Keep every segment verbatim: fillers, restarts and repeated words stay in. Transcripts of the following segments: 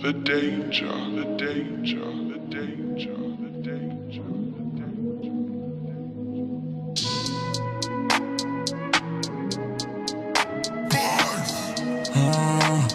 The danger, the danger, the danger, the danger, the danger. Ah,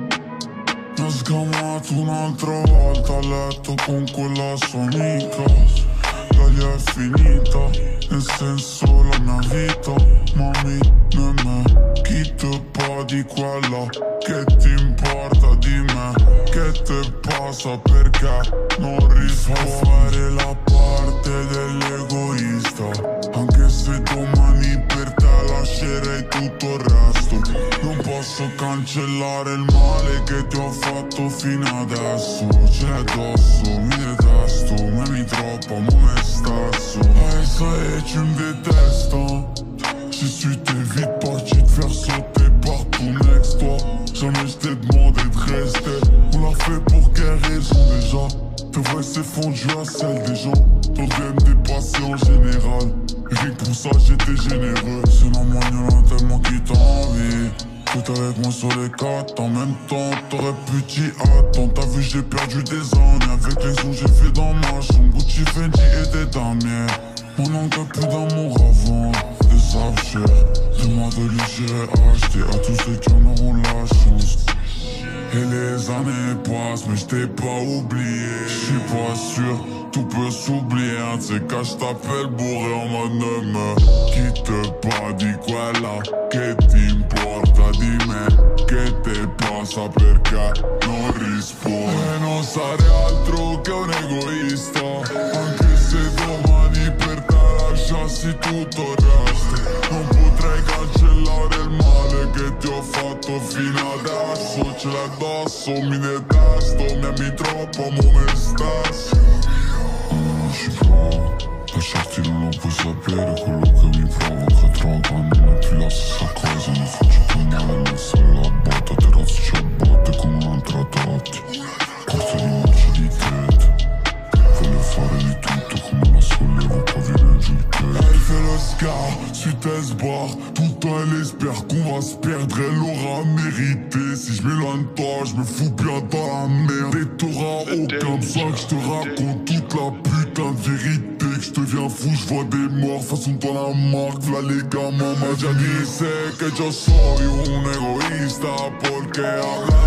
mi ha sgamato un'altra volta a letto con quella sua amica. Da lì è finita, nel senso la mia vita. Mami, né me, chi te pa di quella? Che ti importa di me? Che te passa perché non riesco a fare la parte dell'egoista? Anche se domani per te lascerei tutto il resto. Non posso cancellare il male che ti ho fatto fino adesso. C'è addosso, mi detesto, ma mi troppo, mo me stesso. Hey, ça y est, tu me détestes. J'ai su t'es vite parti te faire sauter par ton ex, toi. Jamais je t'ai demandé de rester. On l'a fait pour quelle raison déjà? Ta voix s'est fondue à celle des gens. Ton rêve dépassé en général. Rien que pour ça j'étais généreux. C'est normal, y'en a tellement qui t'envient. Tout avec moi sur les quatre, en même temps t'aurais pu t'y attendre. T'as vu j'ai perdu des années, avec les sons j'ai fait dans ma chambre. Gucci, Fendi et des damiers. On n'en a plus d'amour avant, des saveurs. Dis-moi de lui j'irai acheter à tous ceux qui en auront la chance. Et les années passent mais je t'ai pas oublié. J'suis pas sûr, tout peut s'oublier. Un de ces cas j't'appelle bourré en mode ne me quitte pas. Di quella che ti importa di me? Che te passa perché non rispondi? E non sarei altro che un egoista. Anche se domani per te lasciassi tutto il resto. Non potrei cancellare il male che ti ho fatto fino adesso. Ce l'hai addosso, mi detesto, mi ami troppo, mo me stesso. Non ci provo, lasciarti non lo puoi sapere. Quello che mi provoca droga non è più la stessa cosa. Mi faccio più male, non sei la botta. Terrazzo ci abbatte con un'altra tratti. Corsa di marcia di tête. Voglio fare di tutto come la sollevo, poi viene giù il tête. Elle fait le scar, suite elle se barre. Tout le temps elle espère qu'on va se perdre. Elle aura mérité. Si je m'éloigne de toi, je me fous bien dans la merde. Et t'auras aucun besoin que je te raconte toute la putain de vérité. Que je deviens fou, je vois des morts. Façon dans la marque, v'là les gamins. Ma già disse che io soy un egoista porque habla